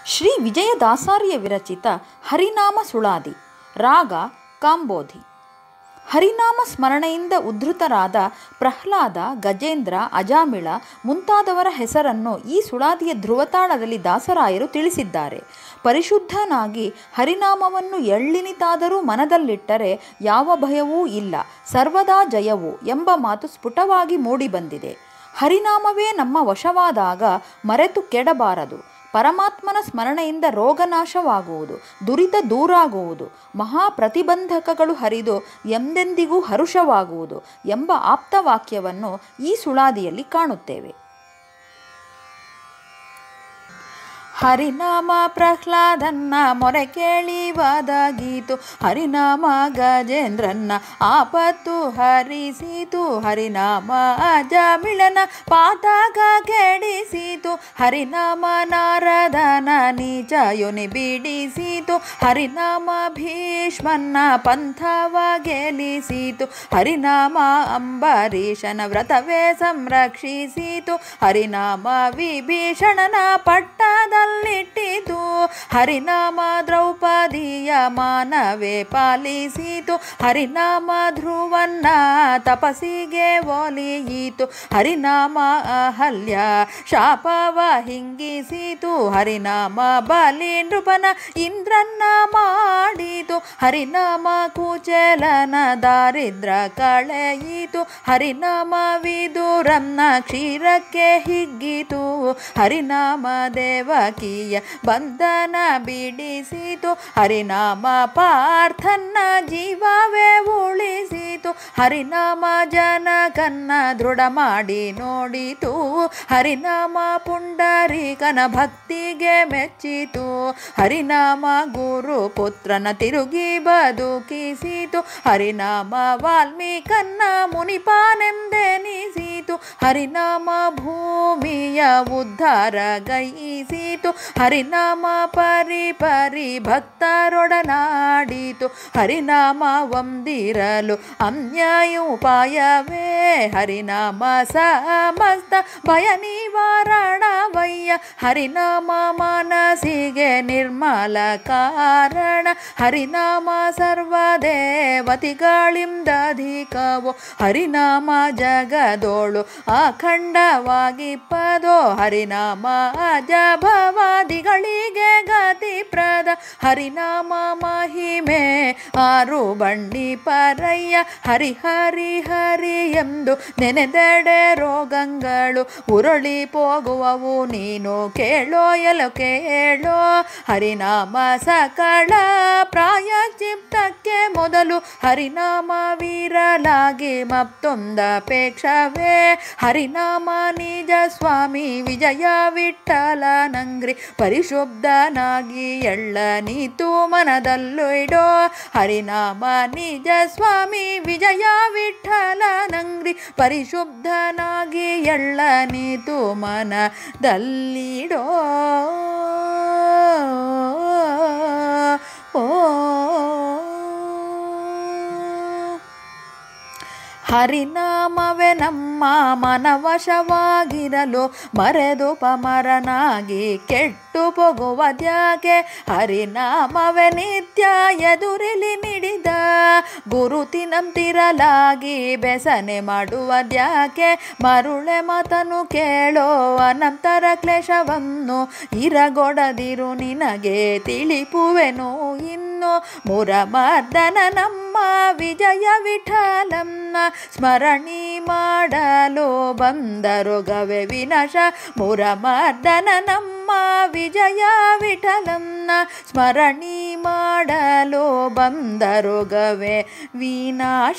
ಶ್ರೀ ವಿಜಯದಾಸಾರ್ಯ ವಿರಚಿತ ಹರಿನಾಮ ಸುಳಾದಿ. ರಾಗ ಕಾಂಬೋಧಿ. ಹರಿನಾಮ ಸ್ಮರಣೆಯಿಂದ ಉದ್ಧತರಾದ ಪ್ರಹ್ಲಾದ, ಗಜೇಂದ್ರ, ಅಜಾಮಿಳ ಮುಂತಾದವರ ಹೆಸರನ್ನು ಈ ಸುಳಾದಿಯ ಧ್ರುವತಾಳದಲ್ಲಿ ದಾಸರಾಯರು ತಿಳಿಸಿದ್ದಾರೆ. ಪರಿಶುದ್ಧನಾಗಿ ಹರಿನಾಮವನ್ನು ಎಳ್ಳಿನಿತಾದರೂ ಮನದಲ್ಲಿಟ್ಟರೆ ಯಾವ ಭಯವೂ ಇಲ್ಲ, ಸರ್ವದಾ ಜಯವು ಎಂಬ ಮಾತು ಸ್ಫುಟವಾಗಿ ಮೂಡಿಬಂದಿದೆ. ಹರಿನಾಮವೇ ನಮ್ಮ ವಶವಾದಾಗ ಮರೆತು ಕೆಡಬಾರದು. ಪರಮಾತ್ಮನ ಸ್ಮರಣೆಯಿಂದ ರೋಗನಾಶವಾಗುವುದು, ದುರಿತ ದೂರಾಗುವುದು, ಮಹಾಪ್ರತಿಬಂಧಕಗಳು ಹರಿದು ಎಂದೆಂದಿಗೂ ಹರುಷವಾಗುವುದು ಎಂಬ ಆಪ್ತವಾಕ್ಯವನ್ನು ಈ ಸುಳಾದಿಯಲ್ಲಿ ಕಾಣುತ್ತೇವೆ. ಹರಿನಾಮ ಪ್ರಹ್ಲಾದನ್ನ ಮೊರೆ ಕೇಳಿ ವಾದಾಗೀತು, ಹರಿನಾಮ ಗಜೇಂದ್ರನ್ನ ಆಪತ್ತು ಹರಿಸಿತು, ಹರಿನಾಮ ಅಜಾಮಿಳನ ಪಾತಕ ಕೆಡಿಸಿತು, ಹರಿನಾಮ ನಾರದನ ನೀಚ ಯೋನಿ ಬಿಡಿಸಿತು, ಹರಿನಾಮ ಭೀಷ್ಮನ್ನ ಪಂಥವ ಗೆಲ್ಲಿಸಿತು, ಹರಿನಾಮ ಅಂಬರೀಷನ ವ್ರತವೇ ಸಂರಕ್ಷಿಸಿತು, ಹರಿನಾಮ ವಿಭೀಷಣನ ಪಟ್ಟದ ಿಟ್ಟಿತು, ಹರಿನಾಮ ದ್ರೌಪದಿಯ ಮಾನವೇ ಪಾಲಿಸಿತು, ಹರಿನಾಮ ಧ್ರುವನ್ನ ತಪಸ್ಸಿಗೆ ಒಲಿಯಿತು, ಹರಿನಾಮ ಅಹಲ್ಯ ಶಾಪವ ಹಿಂಗಿಸಿತು, ಹರಿನಾಮ ಬಲಿ ನೃಪನ ಇಂದ್ರನ್ನ ಮಾಡಿತು, ಹರಿನಾಮ ಕುಚೇಲನ ದಾರಿದ್ರ ಕಳೆಯಿತು, ಹರಿನಾಮ ವಿದುರನ್ನ ಕ್ಷೀರಕ್ಕೆ ಹಿಗ್ಗಿತು, ಹರಿನಾಮ ದೇವಕಿಯ ಬಂಧನ ಬಿಡಿಸಿತು, ಹರಿನಾಮ ಪಾರ್ಥನ್ನ ಜೀವವೇ ಉಳಿಸಿತು, ಹರಿನಾಮ ಜನಕನ್ನ ದೃಢ ಮಾಡಿ ನೋಡಿತು, ಹರಿನಾಮ ಪುಂಡರೀಕನ ಭಕ್ತಿಗೆ ಮೆಚ್ಚಿತು, ಹರಿನಾಮ ಗುರು ಪುತ್ರನ ತಿರುಗಿ ಬದುಕಿಸಿತು, ಹರಿನಾಮ ವಾಲ್ಮೀಕನ್ನ ಮುನಿಪಾನೆಂದೆನಿಸಿತು, ಹರಿನಾಮ ಭೂಮಿಯ ಉದ್ಧಾರ ಗೈಯಿಸಿತು, ಹರಿನಾಮ ಪರಿ ಭಕ್ತರೊಡನಾಡಿತು, ಹರಿನಾಮ ಒಂದಿರಲು ಅನ್ಯಾಯೋಪಾಯವೇ, ಹರಿನಾಮ ಸಮಸ್ತ ಭಯ ನಿವಾರಣವಯ್ಯ, ಹರಿನಾಮ ಮನಸ್ಸಿಗೆ ನಿರ್ಮಲ ಕಾರಣ, ಹರಿನಾಮ ಸರ್ವದೇವತಿಗಳಿಂದಧಿಕವೋ, ಹರಿನಾಮ ಜಗದೋಳು ಅಖಂಡವಾಗಿಪ್ಪದೋ, ಹರಿನಾಮ ಅಜಭವಾದಿಗಳಿಗೆ ಗತಿಪ್ರದ, ಹರಿನಾಮ ಮಹಿಮೆ ಆರು ಬಂಡಿ ಪರಯ್ಯ, ಹರಿ ಹರಿ ಹರಿ ಎಂದು ನೆನೆದೆಡೆ ರೋಗಗಳು ಉರುಳಿ ಹೋಗುವವು, ನೀನು ಕೇಳೋ ಎಲೋ ಕೇಳೋ, ಹರಿನಾಮ ಸಕಳ ಪ್ರಾಯಶ್ಚಿತ್ತಕ್ಕೆ ಮೊದಲು, ಹರಿನಾಮ ವೀರಲಾಗಿ ಮತ್ತೊಂದಪೇಕ್ಷವೇ, ಹರಿನಾಮ ನಿಜ ಸ್ವಾಮಿ ವಿಜಯ ವಿಠಲ ನಂಗ್ರಿ, ಪರಿಶುದ್ಧನಾಗಿ ಎಳ್ಳ ನೀತು ಮನದಲ್ಲೂ ಇಡೋ, ಹರಿನಾಮ ನಿಜ ಸ್ವಾಮಿ ವಿಜಯ ವಿಠಲ ನಂಗ್ರಿ, ಪರಿಶುದ್ಧನಾಗಿ ಎಳ್ಳ ನೀತು ಮನದಲ್ಲಿಡೋ. ಹರಿನಾಮವೇ ನಮ್ಮ ಮನವಶವಾಗಿರಲು ಮರೆದು ಪಮರನಾಗಿ ಕೆಟ್ಟು ಹೋಗುವುದ್ಯಾಕೆ, ಹರಿನಾಮವೇ ನಿತ್ಯ ಎದುರಿಲಿ ನೀಡಿದ ಗುರುತಿನಂತಿರಲಾಗಿ ಬೆಸನೆ ಮಾಡುವುದ್ಯಾಕೆ, ಮರುಳೆ ಮಾತನು ಕೇಳೋ ಅನಂತರ ಕ್ಲೇಶವನ್ನು ಇರಗೊಡದಿರು ನಿನಗೆ ತಿಳಿಪುವೆನು ಇನ್ನು, ಮುರಮರ್ದನ ನಮ್ಮ ವಿಜಯ ವಿಠಲಂನ ಸ್ಮರಣಿ ಮಾಡಲು ಬಂದರುಗವೆ ವಿನಾಶ, ಮುರಮರ್ದನ ನಮ್ಮ ವಿಜಯ ವಿಠಲಂನ ಸ್ಮರಣಿ ಮಾಡಲು ಬಂದರುಗವೆ ವಿನಾಶ.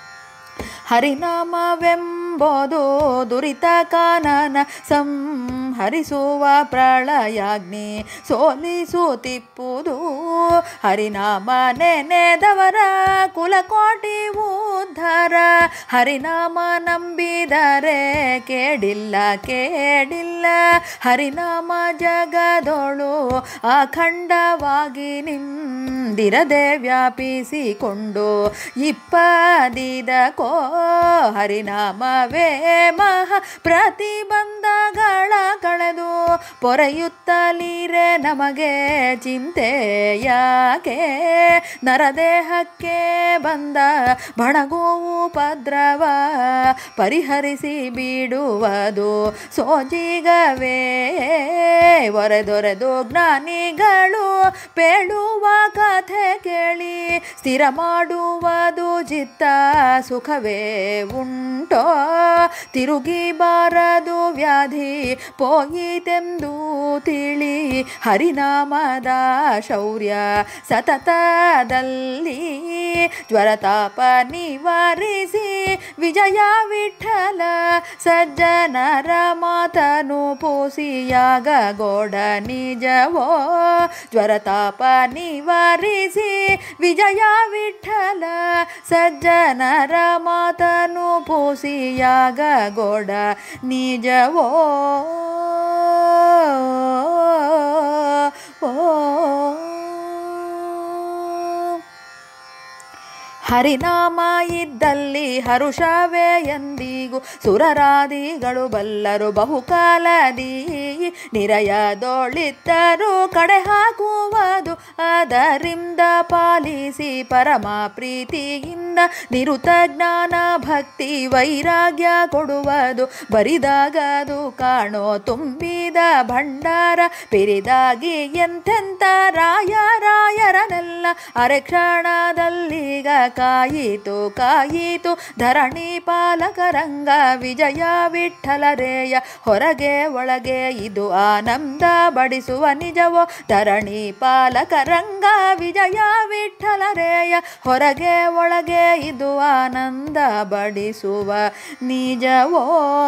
ಹರಿನಾಮವೆಂಬುದು ದುರಿತ ಕಾನನ ಸಂಹಾರ ಹರಿಸುವ ಪ್ರಳಯಾಗ್ನಿ ಸೋಲಿಸುತ್ತಿಪ್ಪುದು ಹರಿನಾಮ ನೆನೆದವರ ಕುಲಕೋಟಿ ಉದ್ಧಾರ ಹರಿನಾಮ ನಂಬಿದರೆ ಕೇಡಿಲ್ಲ ಕೇಡಿಲ್ಲ ಹರಿನಾಮ ಜಗದೊಳು ಅಖಂಡವಾಗಿ ನಿಂದಿರದೆ ವ್ಯಾಪಿಸಿಕೊಂಡು ಇಪ್ಪದಿದಕೋ ಹರಿನಾಮವೇ ಮಹಾ ಪ್ರತಿಬಂಧಗಳ ಕಳೆದು ಪೊರೆಯುತ್ತಲೀರೆ ನಮಗೆ ಚಿಂತೆ ಯಾಕೆ ನರದೇಹಕ್ಕೆ ಬಂದ ಬಣಗುವು ಉಪದ್ರವ ಪರಿಹರಿಸಿ ಬಿಡುವುದು ಸೋಜಿಗವೇ ಒರೆದೊರೆದು ಜ್ಞಾನಿಗಳು ಪೇಳುವ ಕಥೆ ಕೇಳಿ ಸ್ಥಿರ ಮಾಡುವುದು ಚಿತ್ತ ಸುಖವೇ ಉಂಟೋ ತಿರುಗಿ ಬಾರದು ವ್ಯಾಧಿ ಪೋಯಿತೆಂದು ತಿಳಿ ಹರಿನಾಮದ ಶೌರ್ಯ ಸತತದಲ್ಲಿ ಜ್ವರತಾಪ ನಿವಾರಿಸಿ ವಿಜಯ ವಿಠಲ ಸಜ್ಜನರ ಮಾತನು ಪೋಸಿಯಾಗ ಗೋಡ ನಿಜವೋ ಜ್ವರತಾಪ ನಿವಾರಿಸಿ ವಿಜಯ ವಿಠಲ ಸಜ್ಜನರ ಮಾತನು ಪೋಸಿಯಾಗ ಗೋಡ ನಿಜವೋ ಹರಿನಾಮ ಇದ್ದಲ್ಲಿ ಹರುಷವೇ ಎಂದಿಗೂ ಸುರರಾದಿಗಳು ಬಲ್ಲರು ಬಹುಕಾಲದಿ ನಿರಯದೊಳಿದ್ದರು ಕಡೆ ಹಾಕುವುದು ಅದರಿಂದ ಪಾಲಿಸಿ ಪರಮ ಪ್ರೀತಿಯಿಂದ ನಿರುತ ಜ್ಞಾನ ಭಕ್ತಿ ವೈರಾಗ್ಯ ಕೊಡುವುದು ಬರಿದಾಗದು ಕಾಣೋ ತುಂಬಿದ ಭಂಡಾರ ಪಿರಿದಾಗಿ ಎಂತೆಂಥ ರಾಯರನೆಲ್ಲ ಅರೆಕ್ಷಣದಲ್ಲೀಗ ಕಾಯಿತು ಕಾಯಿತು ಧರಣಿ ಪಾಲಕರಂಗ ವಿಜಯ ವಿಠಲರೇಯ ಹೊರಗೆ ಒಳಗೆ ಇದು ಆನಂದ ಬಡಿಸುವ ನಿಜವೋ ಧರಣಿ ಪಾಲಕರಂಗ ವಿಜಯ ವಿಠಲರೇಯ ಹೊರಗೆ ಒಳಗೆ ಇದು ಆನಂದ ಬಡಿಸುವ ನಿಜವೋ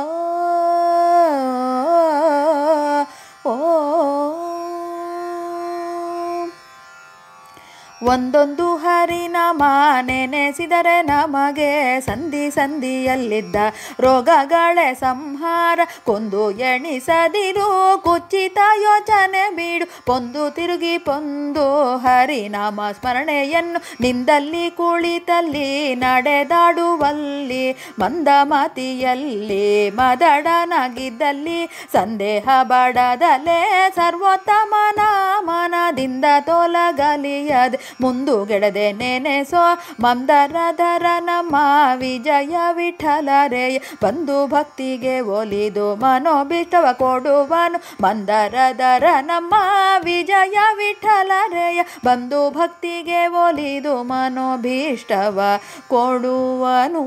ಒಂದೊಂದು ಹರಿನಾಮ ನೆನೆಸಿದರೆ ನಮಗೆ ಸಂಧಿ ಸಂಧಿಯಲ್ಲಿದ್ದ ರೋಗಗಳೇ ಸಂಹಾರ ಕೊಂದು ಎಣಿಸದಿರು ಕುಚಿತ ಯೋಚನೆ ಬಿಡು ಪೊಂದು ತಿರುಗಿ ಪೊಂದು ಹರಿನಾಮ ಸ್ಮರಣೆಯನ್ನು ನಿಂದಲ್ಲಿ ಕುಳಿತಲ್ಲಿ ನಡೆದಾಡುವಲ್ಲಿ ಮಂದಮತಿಯಲ್ಲಿ ಮದಡನಾಗಿದ್ದಲ್ಲಿ ಸಂದೇಹ ಬಡದಲೆ ಸರ್ವೋತ್ತಮನ ಮನದಿಂದ ತೊಲಗಲಿಯದೆ ಮುಂದುಗೆಡದೆ ನೆನೆಸೋ ಮಂದರಧರ ನಮ್ಮ ವಿಜಯ ವಿಠಲರೇಯ ಬಂಧು ಭಕ್ತಿಗೆ ಒಲಿದು ಮನೋಭೀಷ್ಟವ ಕೊಡುವನು ಮಂದರಧರ ನಮ್ಮ ವಿಜಯ ವಿಠಲರೇಯ ಬಂಧು ಭಕ್ತಿಗೆ ಒಲಿದು ಮನೋಭೀಷ್ಟವ ಕೊಡುವನು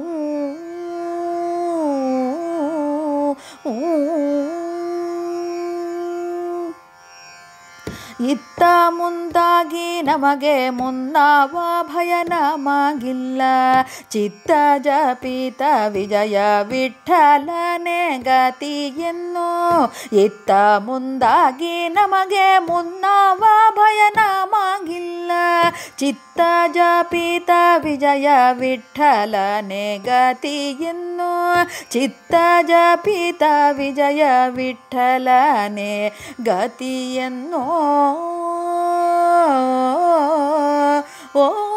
ಇತ್ತ ಮುಂದಾಗಿ ನಮಗೆ ಮುನ್ನಾವ ಭಯ ನಮಗಿಲ್ಲ ಚಿತ್ತ ಜಪಿತ ವಿಜಯ ವಿಠಲನೆ ಗತಿಯನ್ನು ಇತ್ತ ಮುಂದಾಗಿ ನಮಗೆ ಮುನ್ನಾವ ಭಯ ನಮಗಿಲ್ಲ ಚಿತ್ತ ಜಪಿತ ವಿಜಯ ವಿಠಲನೆ ಗತಿಯನ್ನು ಚಿತ್ತ ಜಪಿತ ವಿಜಯ ವಿಠಲನೆ ಗತಿಯನ್ನು ಓ